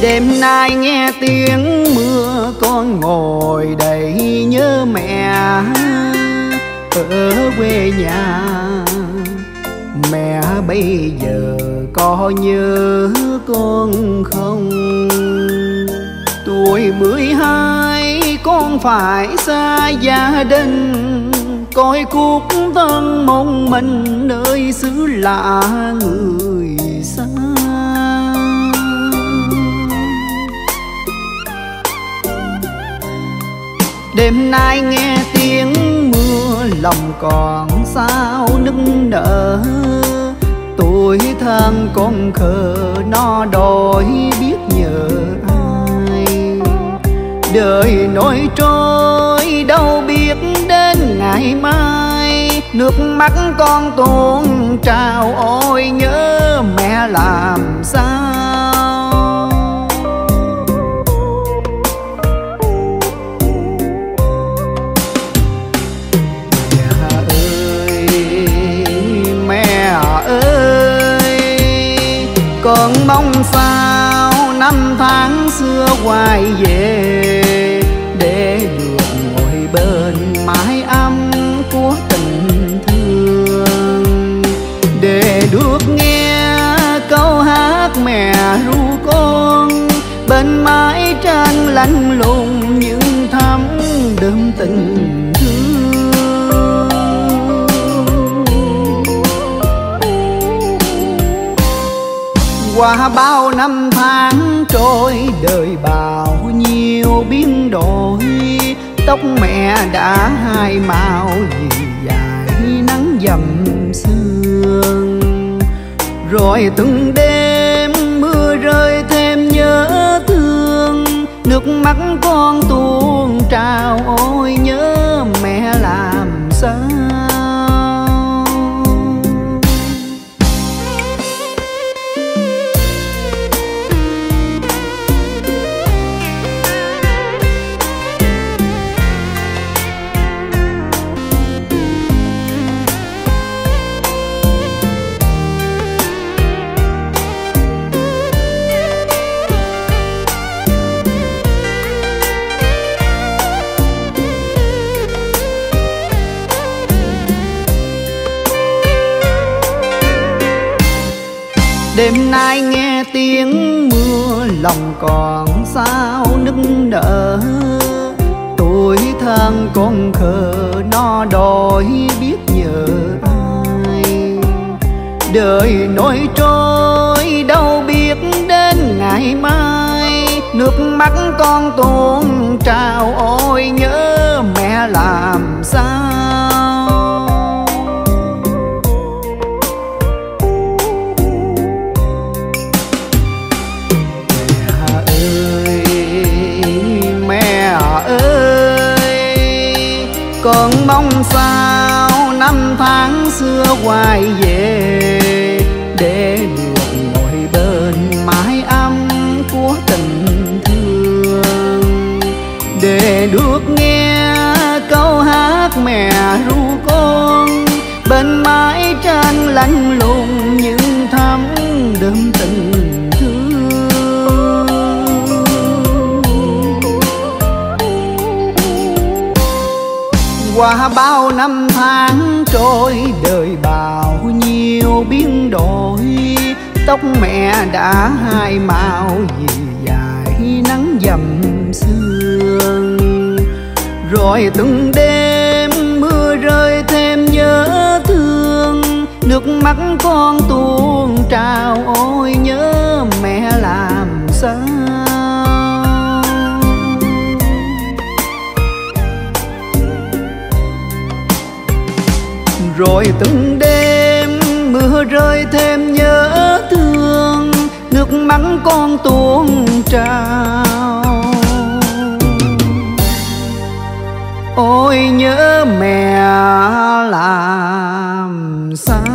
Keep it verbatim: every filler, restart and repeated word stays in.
Đêm nay nghe tiếng mưa con ngồi đây nhớ mẹ ở quê nhà. Mẹ bây giờ có nhớ con không? Tuổi mười hai con phải xa gia đình, coi cuộc thân một mình nơi xứ lạ người xa. Đêm nay nghe tiếng mưa lòng còn sao nức nở. Tuổi thân con khờ nó đòi biết nhờ ai. Đời nổi trôi đâu biết đến ngày mai. Nước mắt con tuôn trào ôi nhớ mẹ làm sao. Con mong sao năm tháng xưa quay về, để được ngồi bên mái ấm của tình thương, để được nghe câu hát mẹ ru con bên mái tranh lạnh lùng những thắm đơm tình thương. Qua bao năm tháng trôi đời bao nhiêu biến đổi, tóc mẹ đã hai màu vì dài nắng dầm sương. Rồi từng đêm mưa rơi thêm nhớ thương, nước mắt con tuôn trào ôi nhớ mẹ làm sao. Đêm nay nghe tiếng mưa lòng còn sao nức nở. Tuổi thân con khờ nó đòi biết nhờ ai. Đời nổi trôi đâu biết đến ngày mai. Nước mắt con tuôn trào ôi nhớ mẹ làm sao. Con mong sao năm tháng xưa quay về, để được ngồi bên mái ấm của tình thương, để được nghe câu hát mẹ ru con bên mái tranh lạnh lùng những thắm đơm tình thương. Qua bao năm tháng trôi đời bao nhiêu biến đổi, tóc mẹ đã hai màu vì dài nắng dầm sương. Rồi từng đêm mưa rơi thêm nhớ thương, nước mắt con tuôn trào ôi nhớ mẹ làm sao. Rồi từng đêm mưa rơi thêm nhớ thương, nước mắt con tuôn trào ôi nhớ mẹ làm sao.